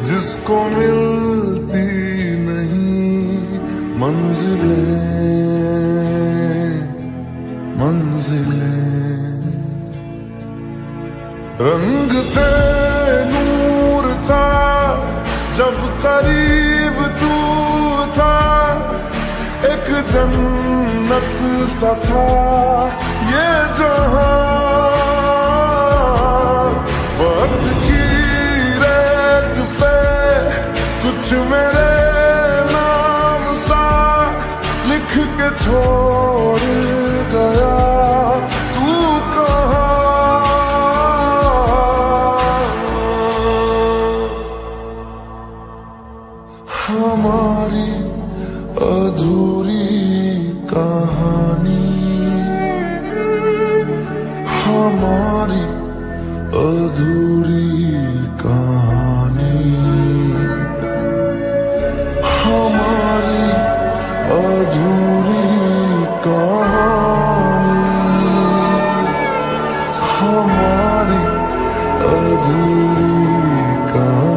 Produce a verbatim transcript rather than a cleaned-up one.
जिसको मिलती नहीं मंजिलें मंजिलें। रंग थे नूर था जब करीब तू था, एक जन्नत सा था ये जहां। वक्त की रेत पे कुछ मेरे नाम सा लिख के छोड़ गया तू कहाँ। हमारी अधूरी कहानी, हमारी अधूरी कहानी, हमारी अधूरी कहानी, हमारी अधूरी कहानी।